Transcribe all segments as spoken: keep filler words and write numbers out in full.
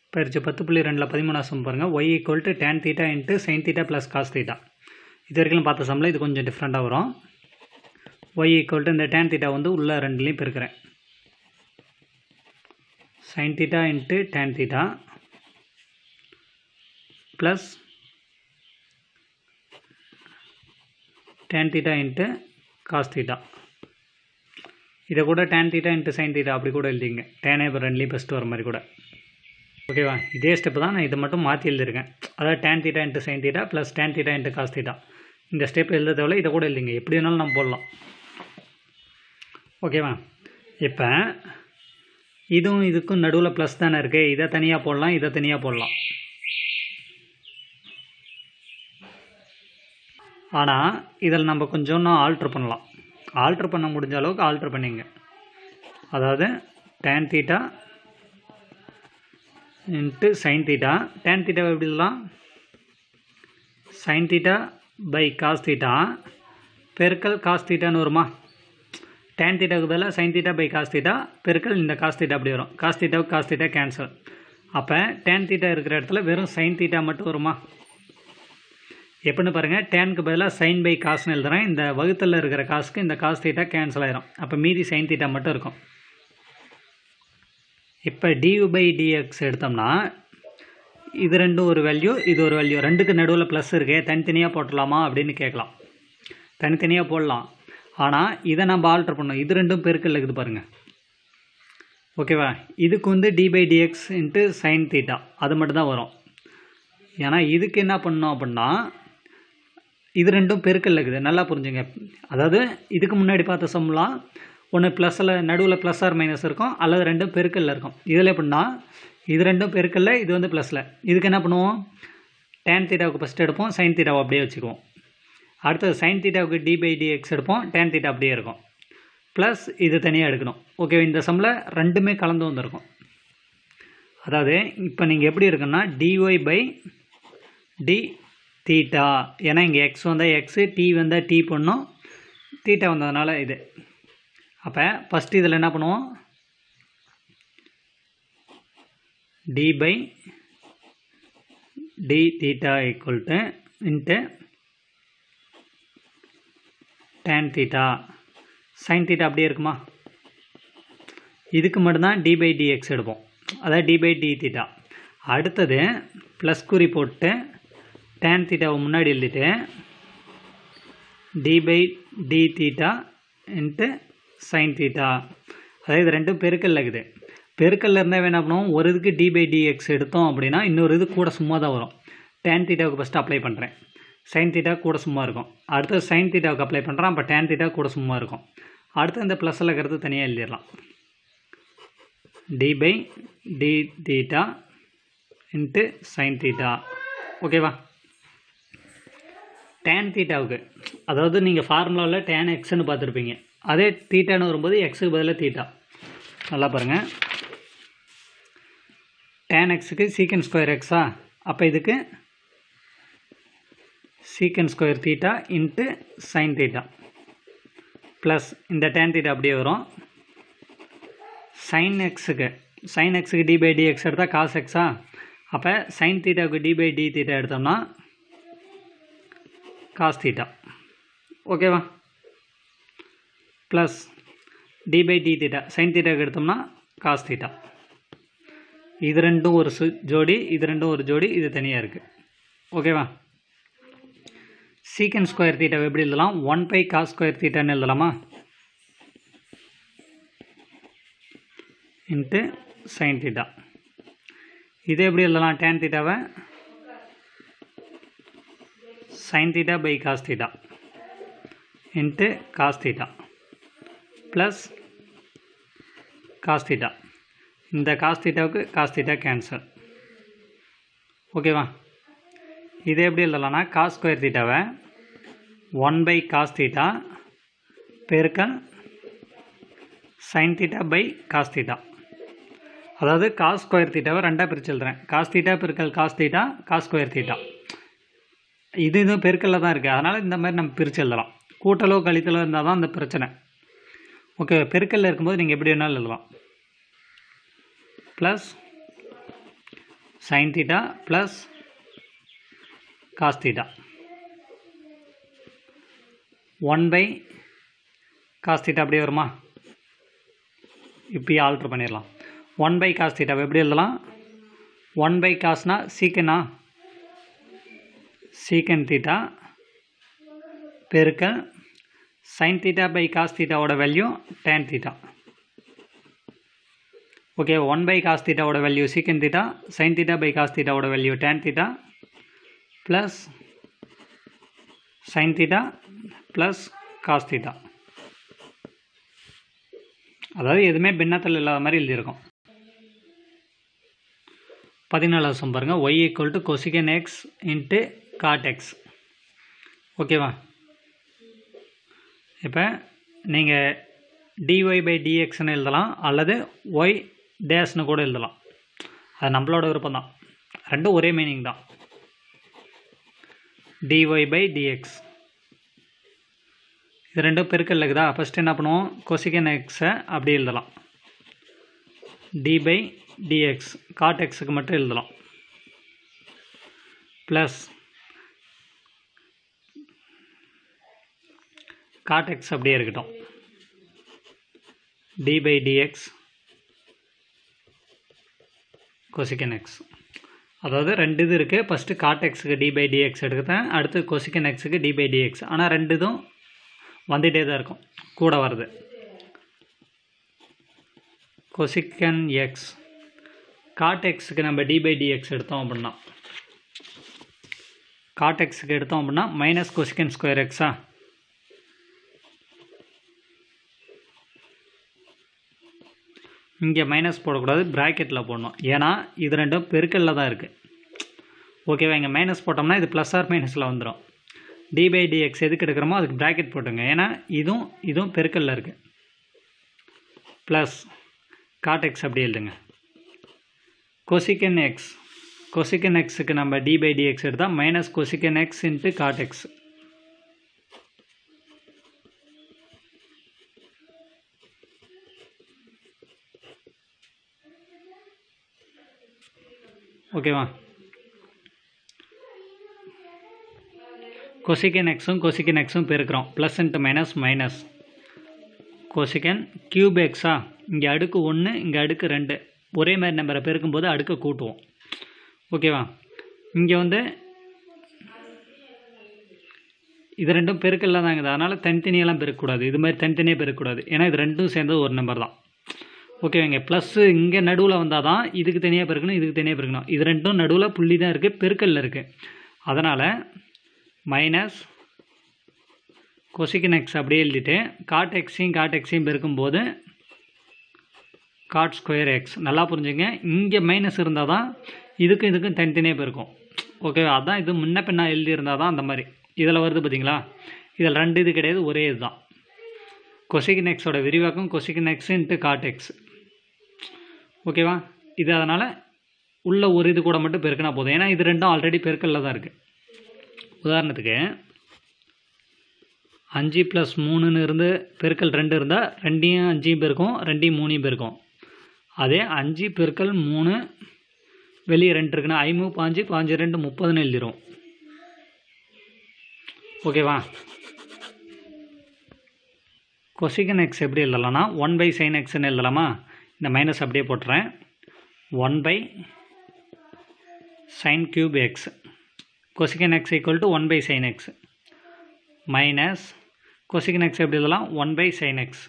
பயிற்சி பத்து புள்ளி ரெண்டில் பதிமூணாம் சம் பாருங்கள். Y equal to tan theta into sin theta plus cos theta. இது வரைக்கும் பார்த்த சம்மில் இது கொஞ்சம் டிஃப்ரெண்ட்டாக வரும். ஒய் ஈக்குவல் டு இந்த டேன் தீட்டா வந்து உள்ள ரெண்டுலேயும் பெருக்கிறேன். Sin theta into tan theta plus tan theta into cos theta. இதை கூட tan theta into sin theta அப்படி கூட எழுதிங்க. டேனே இப்போ ரெண்டுலேயும் ஃபஸ்ட்டு வர மாதிரி கூட. ஓகேவா? இதே ஸ்டெப்பு தான் நான் இதை மட்டும் மாற்றி எழுதியிருக்கேன். அதாவது tan theta into sin theta plus tan theta into cos theta. இந்த ஸ்டெப் எழுத தேவையில்ல, இதை கூட எழுதிங்க. எப்படி வேணாலும் நம்ம போடலாம். ஓகேவா? இப்போ இதுவும் இதுக்கும் நடுவில் ப்ளஸ் தானே இருக்குது. இதை தனியாக போடலாம், இதை தனியாக போடலாம். ஆனால் இதில் நம்ம கொஞ்சம் ஆல்ட்ரு பண்ணலாம். ஆல்ட்ரு பண்ண முடிஞ்ச அளவுக்கு ஆல்ட்ரு பண்ணிங்க. அதாவது tan theta into sin theta. Tan theta எப்படி எழுதலாம்? Sin theta by cos theta பெருக்கல் காஸ் தீட்டான்னு வருமா? டேன் தீட்டாவுக்கு பதிலாக sin theta by cos theta பெருக்கல் இந்த காஸ் தீட்டா அப்படி வரும். காஸ் தீட்டாவுக்கு காஸ் தீட்டா கேன்சல். அப்போ டேன் தீட்டா இருக்கிற இடத்துல வெறும் சைன் தீட்டா மட்டும் வருமா? எப்படின்னு பாருங்கள். டேனுக்கு பதிலாக சைன் பை காசுன்னு எழுதுகிறேன். இந்த வகுத்தில் இருக்கிற காசுக்கு இந்த காஸ் தீட்டா கேன்சல் ஆயிரும். அப்போ மீதி சைன் தீட்டா மட்டும் இருக்கும். இப்போ டியூ பை டிஎக்ஸ் எடுத்தோம்னா இது ரெண்டும் ஒரு வேல்யூ, இது ஒரு வேல்யூ. ரெண்டுக்கு நடுவில் ப்ளஸ் இருக்கே, தனித்தனியாக போட்டலாமா அப்படின்னு கேட்கலாம். தனித்தனியாக போடலாம். ஆனால் இதை நம்ம ஆல்ட்ரு பண்ணோம். இது ரெண்டும் பெருக்கல் இருக்குது பாருங்கள். ஓகேவா? இதுக்கு வந்து d by dx into sin theta அது மட்டும் தான் வரும். ஏன்னா இதுக்கு என்ன பண்ணோம் அப்படின்னா இது ரெண்டும் பெருக்கல் இருக்குது. நல்லா புரிஞ்சுங்க. அதாவது இதுக்கு முன்னாடி பார்த்த சம்லாம் ஒன்று ப்ளஸில் நடுவில் ப்ளஸ் ஆர் மைனஸ் இருக்கும், அல்லது ரெண்டும் பெருக்கல்ல இருக்கும். இதில் எப்படின்னா இது ரெண்டும் பெருக்கல்ல, இது வந்து ப்ளஸில். இதுக்கு என்ன பண்ணுவோம்? டேன் தீட்டாவுக்கு ஃபஸ்ட்டு எடுப்போம், சைன் தீட்டாவை அப்படியே வச்சுக்குவோம். அடுத்தது சைன் தீட்டாவுக்கு டி பை டிஎக்ஸ் எடுப்போம், டேன் தீட்டா அப்படியே இருக்கும். ப்ளஸ் இது தனியாக எடுக்கணும். ஓகே, இந்த சம்மில் ரெண்டுமே கலந்து வந்திருக்கும். அதாவது இப்போ நீங்கள் எப்படி இருக்குன்னா டிஒய் பை டி தீட்டா. ஏன்னா இங்கே எக்ஸ் வந்தால் எக்ஸு, டி வந்தால் டி பண்ணும், தீட்டா வந்ததுனால இது. அப்போ ஃபஸ்ட்டு இதில் என்ன பண்ணுவோம்? D by d theta equal to into tan theta. Sign theta அப்படியே இருக்குமா? இதுக்கு மட்டும்தான் டி பை டிஎக்ஸ் எடுப்போம். அதாவது டி பை டி தீட்டா. அடுத்தது ப்ளஸ் குறி போட்டு டேன் தீட்டாவை முன்னாடி எழுதிட்டு d by d theta into sin theta. அதாவது இது ரெண்டும் பெருக்கல்ல இருக்குது. பெருக்கல்ல இருந்தால் என்ன பண்ணுவோம்? ஒரு இதுக்கு டி பை டிஎக்ஸ் எடுத்தோம் அப்படின்னா இன்னொரு இது கூட சும்மா தான் வரும். டேன் தீட்டாவுக்கு ஃபஸ்ட்டு அப்ளை பண்ணுறேன், சைன் தீட்டா கூட சும்மா இருக்கும். அடுத்தது சைன் தீட்டாவுக்கு அப்ளை பண்ணுறேன், அப்போ டேன் தீட்டா கூட சும்மா இருக்கும். அடுத்து இந்த ப்ளஸில் இருக்கிறது தனியாக எழுதிடலாம். D by d theta into sin theta. ஓகேவா? டேன் தீட்டாவுக்கு அதாவது நீங்கள் ஃபார்முலாவில் டேன் எக்ஸ்ன்னு பார்த்துருப்பீங்க. அதே தீட்டான்னு வரும்போது எக்ஸுக்கு பதிலாக தீட்டா. நல்லா பாருங்கள். டேன் எக்ஸுக்கு சீக்கன் ஸ்கொயர் எக்ஸா, அப்போ இதுக்கு sec square theta into sin theta plus இந்த டேன் தீட்டா அப்படியே வரும். சைன் எக்ஸுக்கு சைன் எக்ஸுக்கு டி பை டிஎக்ஸ் எடுத்தால் காஸ் எக்ஸா, அப்போ சைன் தீட்டாவுக்கு டி பை டி தீட்டா எடுத்தோம்னா காஸ் தீட்டா. ஓகேவா? Plus d by d theta sin தீட்டாவுக்கு எடுத்தோம்னா காஸ் தீட்டா. இது ரெண்டும் ஒரு சு ஜோடி, இது ரெண்டும் ஒரு ஜோடி, இது தனியாக இருக்குது. ஓகேவா? சீக்கன் ஸ்கொயர் தீட்டாவை எப்படி எழுதலாம்? ஒன் பை காஸ் ஸ்கொயர் தீட்டான்னு எழுதலாமா? Into sin theta. இது எப்படி எழுதலாம்? டேன் தீட்டாவை sin theta by cos theta into cos theta plus cos theta. இந்த காஸ் தீட்டாவுக்கு காஸ் தீட்டா கேன்சல். ஓகேவா? இது எப்படி எழுதலாம்னா காஸ் ஸ்கொயர் தீட்டாவை ஒன் பை காஸ் தீட்டா பெருக்கல் sign theta by cos theta. அதாவது காஸ் ஸ்கொயர் தீட்டாவை ரெண்டாக பிரித்து எழுதுறேன். காஸ் தீட்டா பெருக்கல் cos theta cos square theta. இது இதுவும் பெருக்கல்ல தான் இருக்குது. அதனால் இந்த மாதிரி நம்ம பிரித்து எழுதலாம். கூட்டலோ கழித்தலோ இருந்தால் தான் அந்த பிரச்சனை. ஓகே, பெருக்கல்ல இருக்கும்போது நீங்கள் எப்படி வேணாலும் எழுதலாம். Plus sign theta plus cos theta one by cos theta அப்படியே வருமா? இப்போயே ஆல்ட்ரு பண்ணிடலாம். ஒன் பை காஸ் தீட்டாவை எப்படி எழுதலாம்? ஒன் பை காஸ்னா சீக்கனா சீக்கன் தீட்டா பெருக்கல் சைன் தீட்டா பை காஸ் தீட்டாவோட value tan theta. Okay, one by cos தீட்டாவோட value secant theta, sign theta by cos தீட்டாவோட value tan theta plus sign theta plus cos theta. அதாவது எதுவுமே பின்னத்தில் இல்லாத மாதிரி எழுதியிருக்கோம். பதினாலாவது சம் பாருங்கள். Y equal to cosecant x into cot x. ஓகேவா? இப்போ நீங்கள் டிஒய் பை டிஎக்ஸ்னு எழுதலாம் அல்லது ஒய் டேஷ்னு கூட எழுதலாம். அது நம்மளோட விருப்பம் தான். ரெண்டும் ஒரே மீனிங் தான். டிஒய் பை டிஎக்ஸ் இது ரெண்டும் பெருக்கல் இருக்குதா? ஃபஸ்ட்டு என்ன பண்ணுவோம்? கொசிகன் எக்ஸை அப்படி எழுதலாம். டி பை டிஎக்ஸ் காட் எக்ஸுக்கு மட்டும் எழுதலாம். ப்ளஸ் காட் எக்ஸ் அப்படியே இருக்கட்டும். D by dx cosecant x. அதாவது ரெண்டு இது இருக்குது. ஃபஸ்ட்டு காட் எக்ஸுக்கு டி பை டிஎக்ஸ் எடுத்துட்டேன், அடுத்து கொசிகன் எக்ஸுக்கு டி பை டிஎக்ஸ். ஆனால் ரெண்டு இதுவும் வந்துகிட்டே தான் இருக்கும், கூட வருது. கொசிகன் எக்ஸ் காட் எக்ஸுக்கு நம்ம டி பை டிஎக்ஸ் எடுத்தோம் அப்படின்னா, காட் எக்ஸுக்கு எடுத்தோம் அப்படின்னா மைனஸ் கொசிகன் ஸ்கொயர் எக்ஸா. இங்கே மைனஸ் போடக்கூடாது, ப்ராக்கெட்டில் போடணும். ஏன்னா இது ரெண்டும் பெருக்கல்ல தான் இருக்குது. ஓகேவா? இங்கே மைனஸ் போட்டோம்னா இது ப்ளஸ் ஆர் மைனஸில் வந்துடும். டி பை டிஎக்ஸ் எதுக்கு எடுக்கிறோமோ அதுக்கு ப்ராக்கெட் போட்டுங்க. ஏன்னா இதுவும் இதுவும் பெருக்கல்ல இருக்குது. ப்ளஸ் காட் எக்ஸ் அப்படி எழுதுங்க. கொசிகன் எக்ஸ் கொசிகன் எக்ஸுக்கு நம்ம டி பை டிஎக்ஸ் எடுத்தால் minus cosecant x into cot x. ஓகேவா? கொசிகன் எக்ஸும் கொசிகன் எக்ஸும் பெருக்கிறோம். Plus into minus minus cosecant cube எக்ஸா. இங்கே அடுக்கு ஒன்று, இங்கே அடுக்கு ரெண்டு. ஒரே மாதிரி நம்பரை பெருக்கும்போது அடுக்க கூட்டுவோம். ஓகேவா? இங்கே வந்து இது ரெண்டும் பெருக்கல்ல தாங்க. அதனால் தனித்தனியெல்லாம் பெருக்கக்கூடாது. இது மாதிரி தனித்தனியாக பெருக்கக்கூடாது. ஏன்னா இது ரெண்டும் சேர்ந்தது ஒரு நம்பர் தான். ஓகே, இங்கே ப்ளஸ்ஸு இங்கே நடுவில் வந்தால் தான் இதுக்கு தனியாக பெருக்கணும், இதுக்கு தனியாக பெருக்கணும். இது ரெண்டும் நடுவில் புள்ளி தான் இருக்குது, பெருக்கல்ல இருக்குது. அதனால் மைனஸ் கொசிகன் எக்ஸ் அப்படியே எழுதிட்டு காட் எக்ஸையும் காட் எக்ஸையும் பெருக்கும்போது காட் ஸ்கொயர் எக்ஸ். நல்லா புரிஞ்சுங்க. இங்கே மைனஸ் இருந்தால் தான் இதுக்கும் இதுக்கும் தனித்தனியாக பெருக்கும். ஓகே, அதான் இது முன்ன பின்னா எழுதியிருந்தால் தான் அந்த மாதிரி. இதில் வருது பார்த்தீங்களா? இதில் ரெண்டு இது கிடையாது, ஒரே இது தான். கொசிகன் எக்ஸோட விரிவாக்கம் cosecant x into cot x. ஓகேவா? இது அதனால் உள்ள ஒரு இது கூட மட்டும் பெருக்கினா போதும். ஏன்னா இது ரெண்டும் ஆல்ரெடி பெருக்கல்ல தான் இருக்குது. உதாரணத்துக்கு அஞ்சு ப்ளஸ் மூணுன்னு இருந்து பெருக்கல் ரெண்டு இருந்தால் ரெண்டையும் அஞ்சையும் பெருக்கும், ரெண்டையும் மூணையும் பெருக்கும். அதே அஞ்சு பெருக்கல் மூணு வெளியே ரெண்டு இருக்குன்னா ஐமூ பாஞ்சு பாஞ்சு ரெண்டு முப்பதுன்னு எழுதிரும். ஓகேவா? கொசிகன் எக்ஸ் எப்படி எழுதலாம்னா ஒன் பை சைன் எக்ஸ்ன்னு எழுதலாமா? இந்த மைனஸ் அப்படியே போட்டுறேன். One by sine cube x cosecant x equal to one by sine x minus cosecant x எப்படி எழுதலாம்? One by sine x.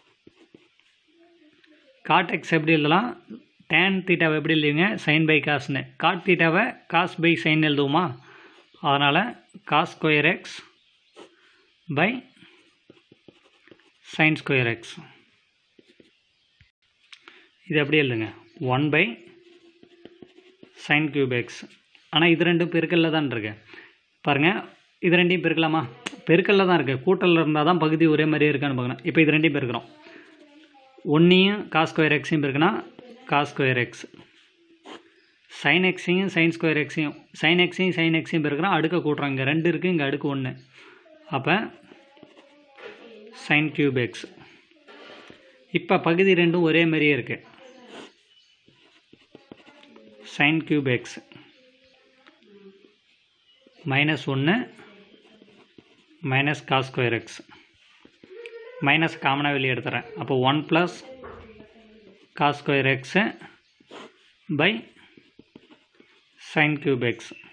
Cot x எப்படி எழுதலாம்? டேன் தீட்டாவை எப்படி எழுதுவீங்க? சைன் பை காஸ்னு. காட் தீட்டாவை காஸ் பை சைன் எழுதுவோமா? அதனால் cos square x by sine square x. இது எப்படி எழுதுங்க? One by sine cube x. ஆனால் இது ரெண்டும் பெருக்கல்ல தான் இருக்கு பாருங்கள். இது ரெண்டையும் பெருக்கலாமா? பெருக்கல்ல தான் இருக்குது. கூட்டலில் இருந்தால் தான் பகுதி ஒரே மாதிரியே இருக்கான்னு பார்க்கணும். இப்போ இது ரெண்டையும் பெருக்கிறோம். ஒன்றையும் காஸ் ஸ்கொயர் எக்ஸையும் பெருக்கினா காஸ் ஸ்கொயர் எக்ஸ். சைன் எக்ஸையும் சைன் ஸ்கொயர் எக்ஸையும் சைன் எக்ஸையும் சைன் எக்ஸையும் பெருக்கிறோம். அடுக்க கூட்டுறோம். இங்கே ரெண்டு இருக்குது, இங்கே அடுக்கு ஒன்று. அப்போ சைன் கியூப் எக்ஸ். இப்போ பகுதி ரெண்டும் ஒரே மாதிரியே இருக்குது. சைன் கியூப் எக்ஸ் மைனஸ் ஒன்று minus cos square x. Minus காமனாக வெளியே எடுத்துகிறேன். அப்போ one plus cos square x by sine cube X.